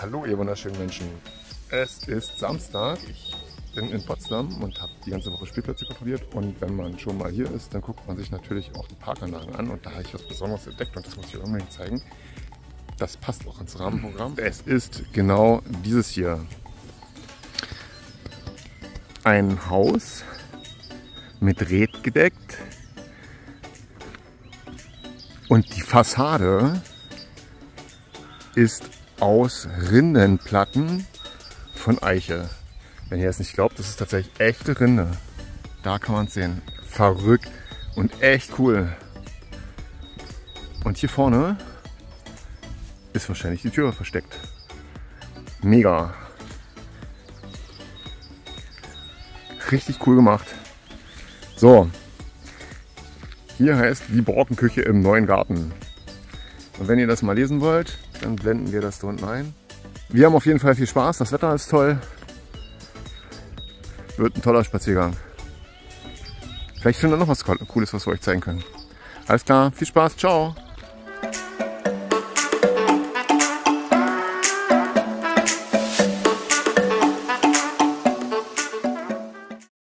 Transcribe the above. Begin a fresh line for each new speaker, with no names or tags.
Hallo ihr wunderschönen Menschen. Es ist Samstag. Ich bin in Potsdam und habe die ganze Woche Spielplätze kontrolliert. Und wenn man schon mal hier ist, dann guckt man sich natürlich auch die Parkanlagen an. Und da habe ich was Besonderes entdeckt und das muss ich euch unbedingt zeigen. Das passt auch ins Rahmenprogramm. Es ist genau dieses hier. Ein Haus mit Red gedeckt. Und die Fassade ist aus Rindenplatten von Eiche. Wenn ihr es nicht glaubt, das ist tatsächlich echte Rinde. Da kann man es sehen. Verrückt und echt cool. Und hier vorne ist wahrscheinlich die Tür versteckt. Mega. Richtig cool gemacht. So. Hier heißt die Borkenküche im neuen Garten. Und wenn ihr das mal lesen wollt, dann blenden wir das da unten ein. Wir haben auf jeden Fall viel Spaß. Das Wetter ist toll. Wird ein toller Spaziergang. Vielleicht finden wir noch was Cooles, was wir euch zeigen können. Alles klar, viel Spaß. Ciao.